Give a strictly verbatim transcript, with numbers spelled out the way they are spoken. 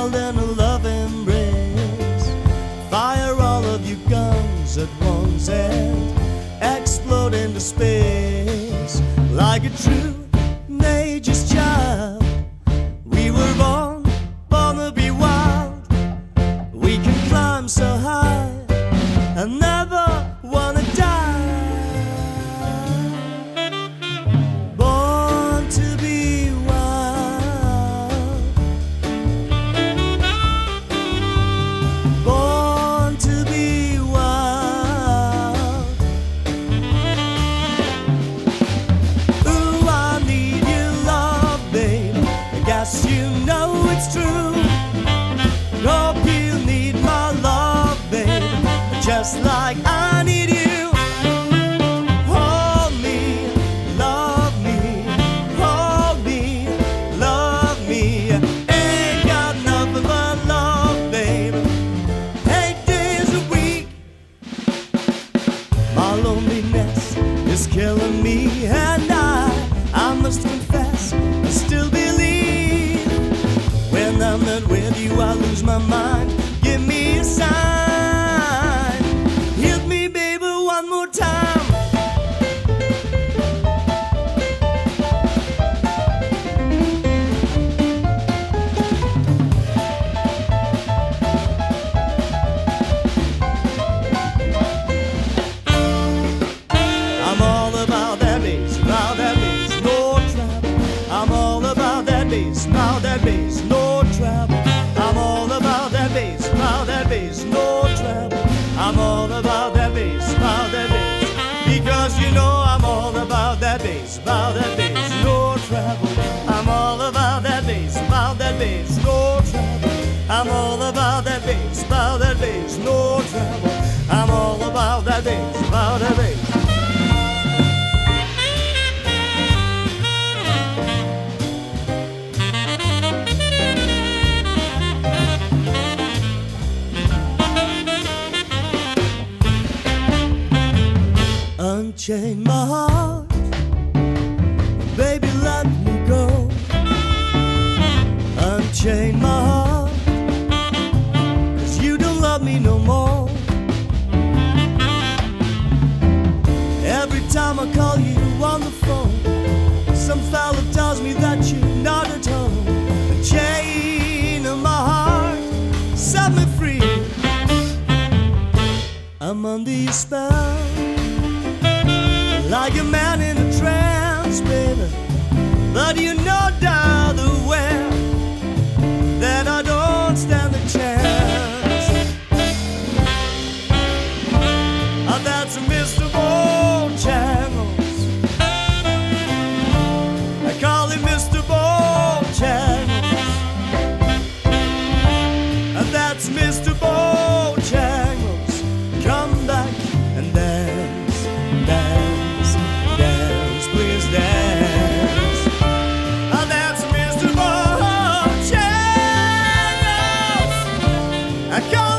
held in a love embrace. Fire all of your guns at once and explode into space. Like a true nature's child, we were born, born to be wild. We can climb so high and never wanna die. Born to be wild, born to be wild. Ooh, I need your love, babe. I guess you know it's true. Hope you need my love, babe, just like I need you. Hold me, love me, hold me, love me. Ain't got nothing but love, babe. Eight days a week. My loneliness is killing me, and I, I must confess, I still believe. When I'm not with you, I lose my mind. Give me a sign. Hit me, baby, one more time. I'm all about that bass, about that bass, no trouble. I'm all about that bass, about that bass, no trouble. I'm all about that bass, about that bass, no trouble. I'm all about that bass, about that bass. Because you know I'm all about that bass, about that bass, no trouble. I'm all about that bass, about that bass, no trouble. I'm all about that bass, about that bass, no trouble. I'm all about that bass, about that bass. Unchain my heart, baby, let me go. Unchain my heart, 'cause you don't love me no more. Every time I call you on the phone, some fella tells me that you're not at home. Unchain my heart, set me free. I'm under your spell, like a man in a trance, baby. But you know down the well that I don't stand a chance. Oh, that's Mister Bojangles. I call him Mister Bojangles. And that's Mister Bojangles. Come back and dance, dance, dance, please dance. And that's Mister Bojangles. I call